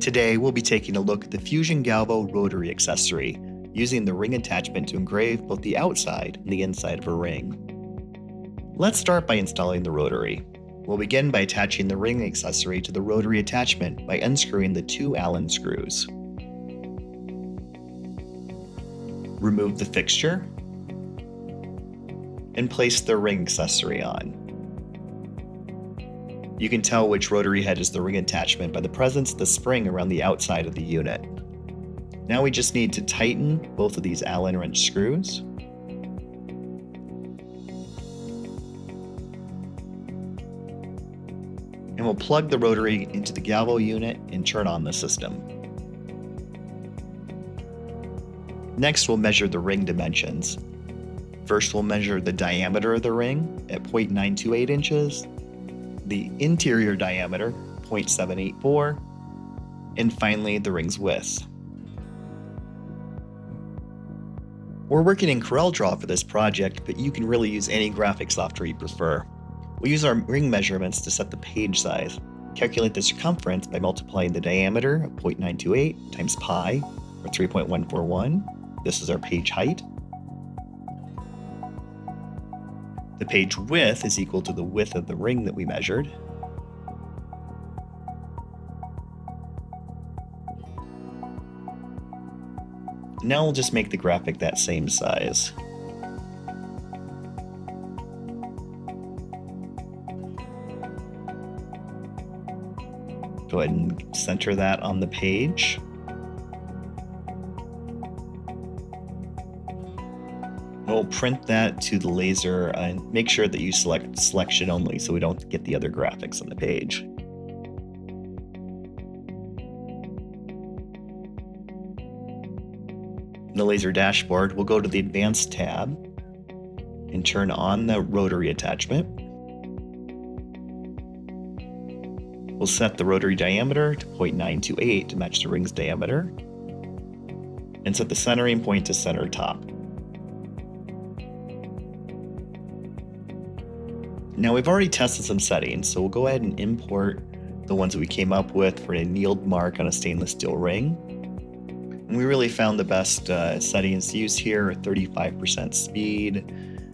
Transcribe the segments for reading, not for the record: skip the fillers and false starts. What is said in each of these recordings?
Today, we'll be taking a look at the Fusion Galvo rotary accessory, using the ring attachment to engrave both the outside and the inside of a ring. Let's start by installing the rotary. We'll begin by attaching the ring accessory to the rotary attachment by unscrewing the two Allen screws. Remove the fixture and place the ring accessory on. You can tell which rotary head is the ring attachment by the presence of the spring around the outside of the unit. Now we just need to tighten both of these Allen wrench screws. And we'll plug the rotary into the Galvo unit and turn on the system. Next, we'll measure the ring dimensions. First, we'll measure the diameter of the ring at 0.928 inches, the interior diameter, 0.784, and finally the ring's width. We're working in CorelDRAW for this project, but you can really use any graphic software you prefer. We'll use our ring measurements to set the page size. Calculate the circumference by multiplying the diameter of 0.928 times pi, or 3.141. This is our page height. The page width is equal to the width of the ring that we measured. Now we'll just make the graphic that same size. Go ahead and center that on the page. We'll print that to the laser and make sure that you select selection only so we don't get the other graphics on the page. In the laser dashboard, we'll go to the Advanced tab and turn on the rotary attachment. We'll set the rotary diameter to 0.928 to match the ring's diameter, and set the centering point to center top. Now we've already tested some settings, so we'll go ahead and import the ones that we came up with for an annealed mark on a stainless steel ring. And we really found the best settings to use here are 35% speed,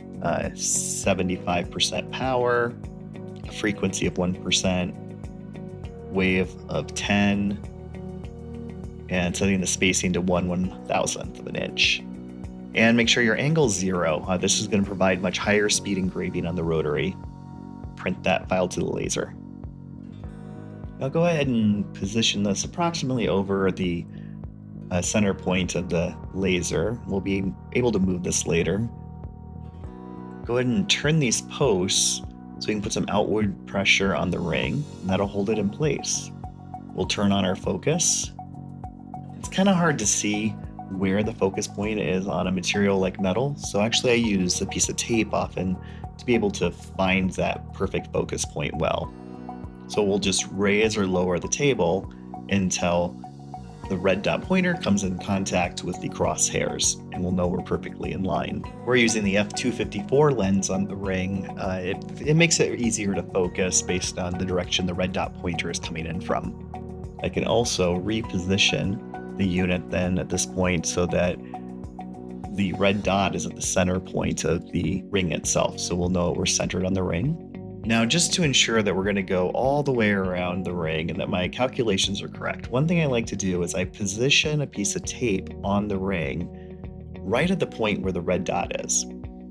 75% power, a frequency of 1%, wave of 10, and setting the spacing to 1/1000th of an inch. And make sure your angle is 0. This is going to provide much higher speed engraving on the rotary. Print that file to the laser. Now go ahead and position this approximately over the center point of the laser. We'll be able to move this later. Go ahead and turn these posts so we can put some outward pressure on the ring, and that'll hold it in place. We'll turn on our focus. It's kind of hard to see where the focus point is on a material like metal, so actually I use a piece of tape often to be able to find that perfect focus point well. So we'll just raise or lower the table until the red dot pointer comes in contact with the crosshairs, and we'll know we're perfectly in line. We're using the f254 lens on the ring. It makes it easier to focus based on the direction the red dot pointer is coming in from. I can also reposition the unit then at this point so that the red dot is at the center point of the ring itself, so we'll know we're centered on the ring. Now, just to ensure that we're going to go all the way around the ring and that my calculations are correct, one thing I like to do is I position a piece of tape on the ring right at the point where the red dot is.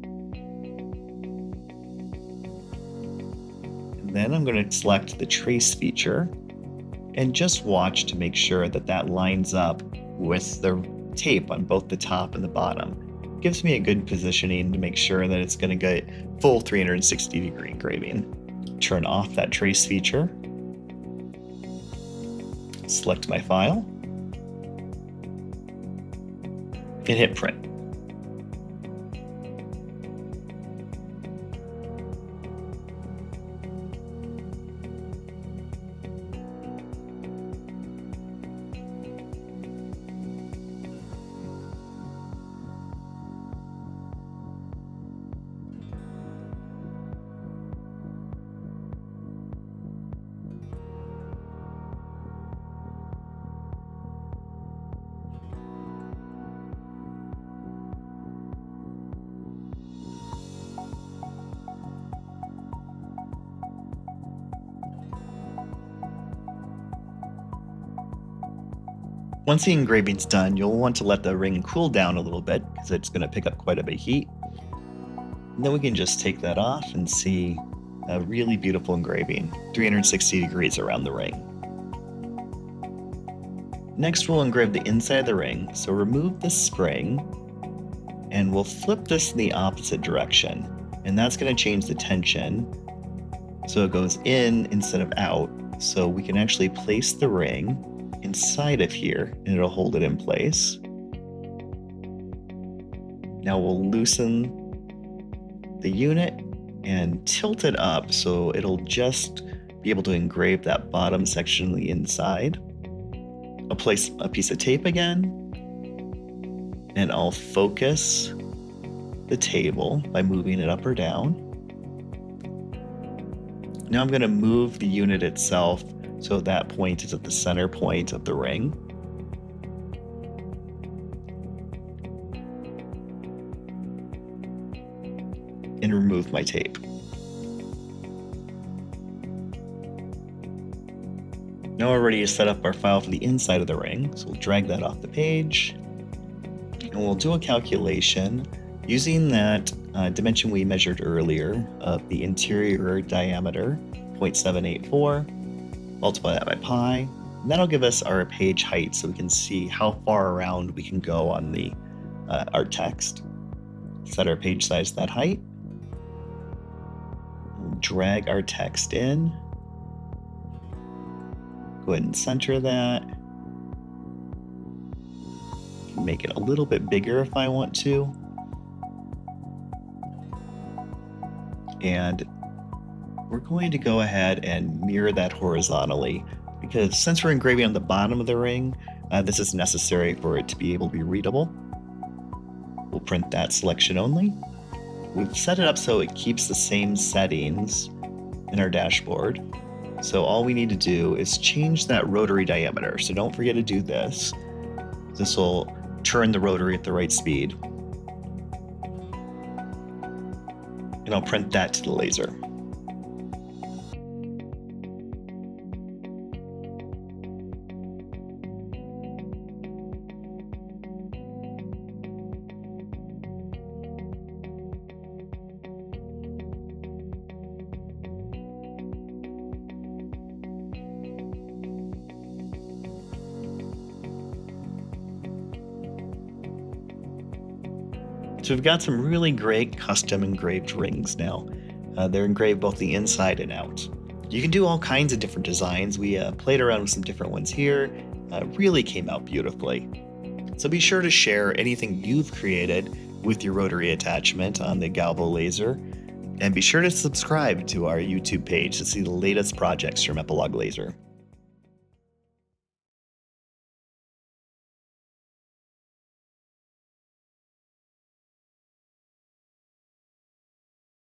And then I'm going to select the trace feature and just watch to make sure that that lines up with the tape on both the top and the bottom. It gives me a good positioning to make sure that it's going to get full 360-degree engraving. Turn off that trace feature. Select my file. And hit print. Once the engraving's done, you'll want to let the ring cool down a little bit because it's going to pick up quite a bit of heat. And then we can just take that off and see a really beautiful engraving, 360 degrees around the ring. Next, we'll engrave the inside of the ring. So remove the spring and we'll flip this in the opposite direction. And that's going to change the tension so it goes in instead of out. So we can actually place the ring inside of here and it'll hold it in place. Now we'll loosen the unit and tilt it up so it'll just be able to engrave that bottom section on the inside. I'll place a piece of tape again and I'll focus the table by moving it up or down. Now I'm going to move the unit itself so that point is at the center point of the ring. And remove my tape. Now we're ready to set up our file for the inside of the ring, so we'll drag that off the page and we'll do a calculation using that dimension we measured earlier of the interior diameter, 0.784, multiply that by pi, and that'll give us our page height so we can see how far around we can go on the our text. Set our page size to that height. Drag our text in. Go ahead and center that. Make it a little bit bigger if I want to. And we're going to go ahead and mirror that horizontally because since we're engraving on the bottom of the ring, this is necessary for it to be able to be readable. We'll print that selection only. We've set it up so it keeps the same settings in our dashboard. So all we need to do is change that rotary diameter. So don't forget to do this. This will turn the rotary at the right speed. And I'll print that to the laser. So we've got some really great custom engraved rings now. They're engraved both the inside and out. You can do all kinds of different designs. We played around with some different ones here. Really came out beautifully. So be sure to share anything you've created with your rotary attachment on the Galvo Laser. And be sure to subscribe to our YouTube page to see the latest projects from Epilog Laser.